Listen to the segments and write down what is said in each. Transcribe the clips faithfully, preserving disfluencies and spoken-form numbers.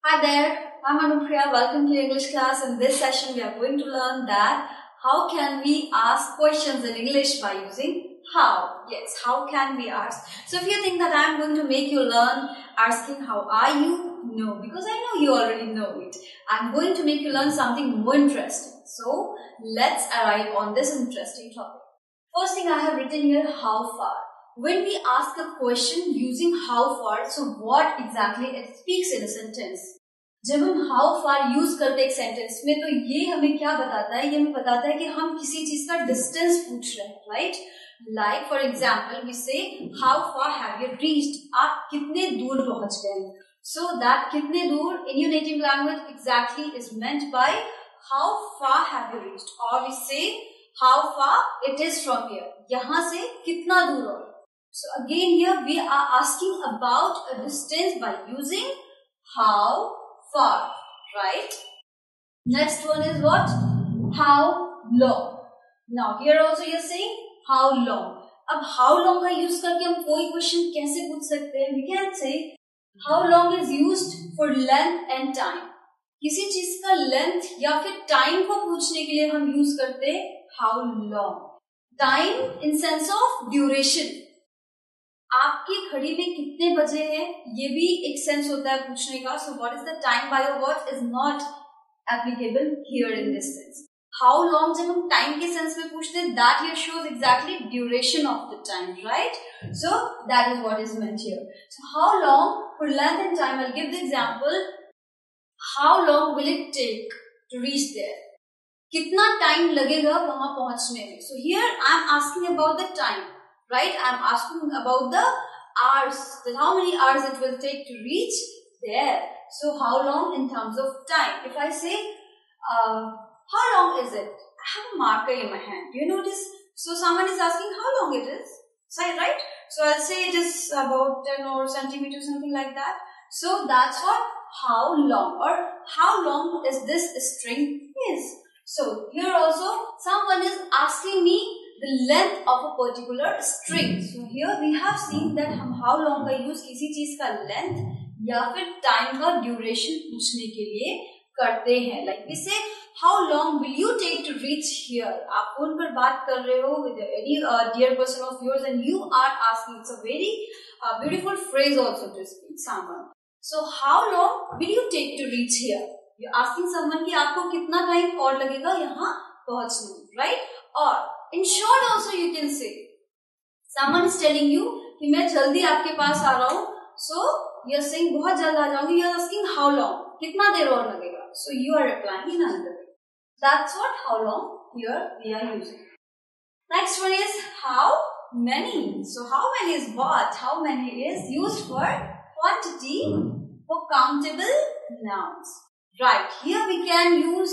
Hi there, I'm Anupriya. Welcome to English class. In this session, we are going to learn that how can we ask questions in English by using how. Yes, how can we ask? So if you think that I'm going to make you learn asking how are you? No, because I know you already know it. I'm going to make you learn something more interesting. So let's arrive on this interesting topic. First thing I have written here, how far. When we ask a question using how far, so what exactly it speaks in a sentence. जब हम how far use करते हैं एक sentence में, तो ये हमें क्या बताता है? ये हमें बताता है कि हम किसी चीज का डिस्टेंस पूछ रहे हैं, right? Like for example we say how far have you reached? आप कितने दूर पहुंच गए? So that कितने दूर in your native language exactly is meant by how far have you reached, or we say how far it is from here. यहाँ से कितना दूर हो? So again here we are asking about a distance by using how far, right? Next one is what? How long. Now here also you are saying how long. अब how long का use करके हम कोई question कैसे पूछ सकते हैं? We can say how long is used for length and time. किसी चीज का length या फिर time को पूछने के लिए हम use करते हैं how long. Time in sense of duration. आपकी घड़ी में कितने बजे हैं, ये भी एक सेंस होता है पूछने का. So what is the time by your words is not applicable here in this sense. How long जब हम टाइम के सेंस में पूछते हैं, that here shows exactly duration of the time, right? So that is what is meant here. So how long for length and time, I will give the example. How long will it take to reach there? कितना time लगेगा वहां पहुंचने में? So here I am asking about the time. Right, I'm asking about the hours, that how many hours it will take to reach there. So how long in terms of time? If I say, uh, how long is it? I have a marker in my hand. Do you notice? So someone is asking how long it is. So right? So I'll say it is about ten or centimeters, something like that. So that's what how long, or how long is this string is. So here also someone is asking me the length of a particular string. So here we have seen that हम how long का use किसी चीज का length या फिर time का duration पूछने के लिए करते हैं. Like we say, how long will you take to reach here? आप फोन पर बात कर रहे हो with any uh, dear person of yours and you are asking. It's a very uh, beautiful phrase also to speak someone. So how long will you take to reach here? You're asking someone कि आपको कितना time और लगेगा यहाँ पहुँचने में, right? Or in short also you can say, someone is telling you कि मैं जल्दी आपके पास आ रहा हूँ. So you are saying बहुत जल्द आ जाऊंगी. You are asking how long, कितना देर और लगेगा? So you are replying in another way. That's what how long here we are using. Next one is how many. So how many is what? How many is used for quantity, for countable nouns. Right, here we can use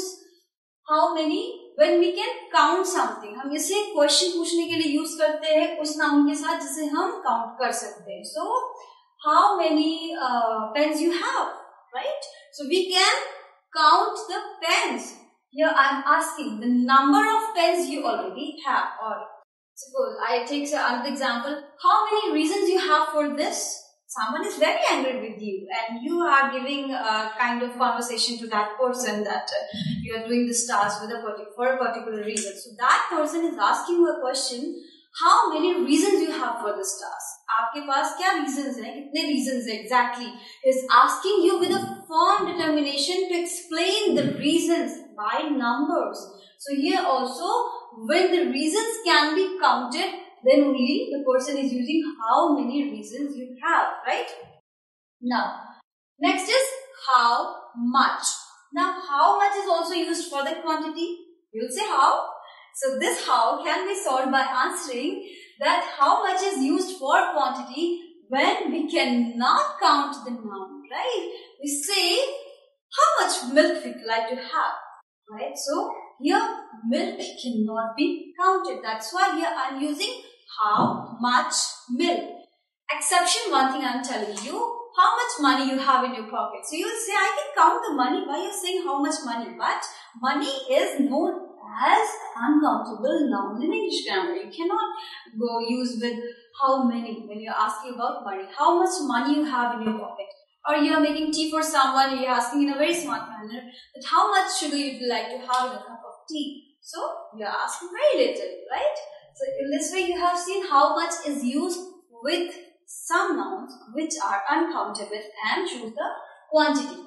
how many when we can count something. हम इसे question पूछने के लिए use करते हैं उस noun के साथ जिसे हम काउंट कर सकते हैं. So how many uh, pens you have, right? So we can count the pens. Here I am asking the number of pens you already have. Or suppose I take another example. How many reasons you have for this? Someone is very angry with you and you are giving a kind of conversation to that person that uh, you are doing this task with a particular, for a particular reason. So that person is asking you a question, how many reasons you have for this task? आपके पास क्या reasons हैं? कितने reasons हैं exactly? Is asking you with a firm determination to explain the reasons by numbers. So here also when the reasons can be counted, then only the person is using how many reasons you have, right? Now, next is how much. Now, how much is also used for the quantity. You will say how. So, this how can be solved by answering that how much is used for quantity when we cannot count the noun, right? We say, how much milk would you like to have, right? So, here milk cannot be counted. That's why here I am using how much milk. Exception, one thing I am telling you, how much money you have in your pocket. So you will say, I can count the money. Why you are saying how much money? But money is known as uncountable noun in English grammar. You cannot go use with how many when you are asking about money. How much money you have in your pocket. or you are making tea for someone, you are asking in a very smart manner that how much sugar you would like to have in a cup of tea. So you are asking very little, right? So in this way you have seen how much is used with some nouns which are uncountable and choose the quantity.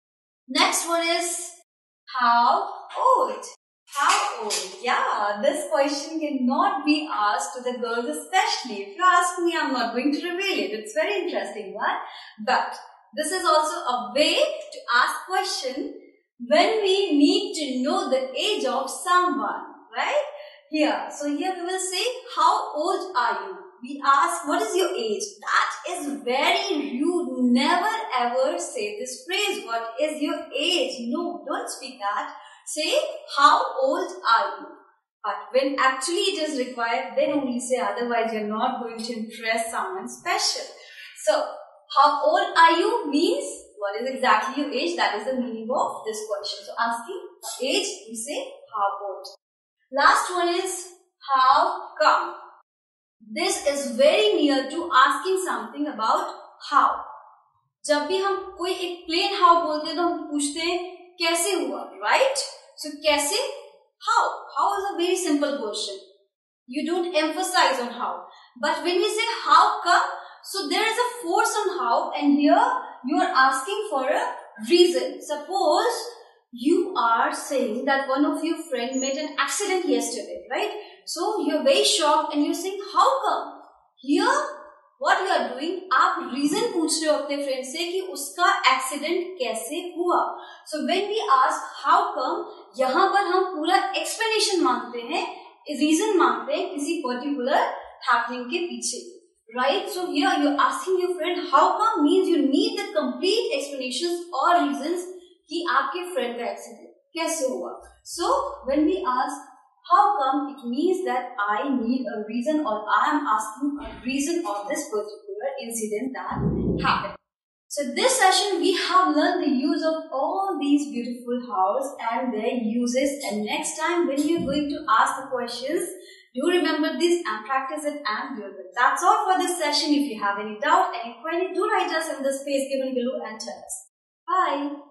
Next one is how old. How old? Yeah, this question cannot be asked to the girls especially. If you ask me, I'm not going to reveal it. It's very interesting one. But this is also a way to ask question when we need to know the age of someone, right? Here, so here we will say, how old are you? We ask, what is your age? That is very rude. Never ever say this phrase, what is your age? No, don't speak that. Say, how old are you? But when actually it is required, then only say, otherwise you're not going to impress someone special. So, how old are you means, what is exactly your age? That is the meaning of this question. So, asking age, we say, how old. Last one is, how come? This is very near to asking something about how. जब भी हम कोई एक plain how बोलते हैं तो हम पूछते हैं कैसे हुआ, right? So कैसे? How? How is a very simple question. You don't emphasize on how. But when we say how come, so there is a force on how, and here you are asking for a reason. Suppose you are saying that one of your friends made an accident yesterday, right? So you are very shocked and you are saying how come? Here what you are doing, आप reason पूछ रहे हो अपने friend से कि उसका accident कैसे हुआ. So when we ask how come, यहाँ पर हम पूरा explanation मांगते हैं, reason मांगते हैं किसी particular happening के पीछे, right? So here you are asking your friend how come means you need the complete explanations or reasons कि आपके friend का accident कैसे हुआ. So when we ask how come, it means that I need a reason or I am asking a reason of this particular incident that happened. So this session we have learned the use of all these beautiful hows and their uses, and next time when you are going to ask the questions, do remember this and practice it and do it. That's all for this session. If you have any doubt, any query, do write us in the space given below and tell us. Bye.